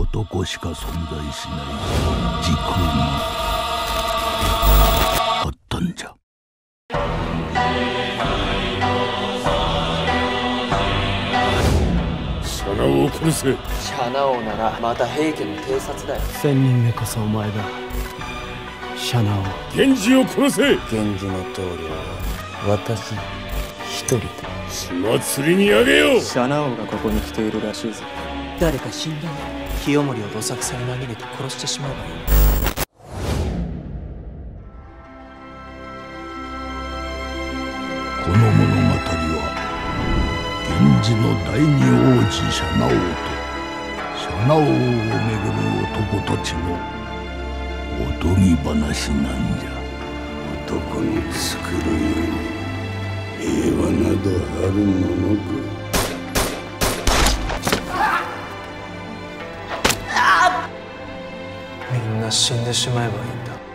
男しか存在しない時空があったんじゃ。 シャナオを殺せ。 シャナ王ならまた平家の偵察だよ。 1000人目こそお前だ、シャナオ。 源氏を殺せ。 源氏の棟梁は私一人だ。 血祭りにあげよう。 シャナオがここに来ているらしいぞ。 誰か死んだんだ。清盛をどさくさに紛れて殺してしまえばいい。 この物語は源氏の第二王子シャナオとシャナオをめぐる男たちのおとぎ話なんじゃ。男の作るように平和などあるものか。 みんな死んでしまえばいいんだ。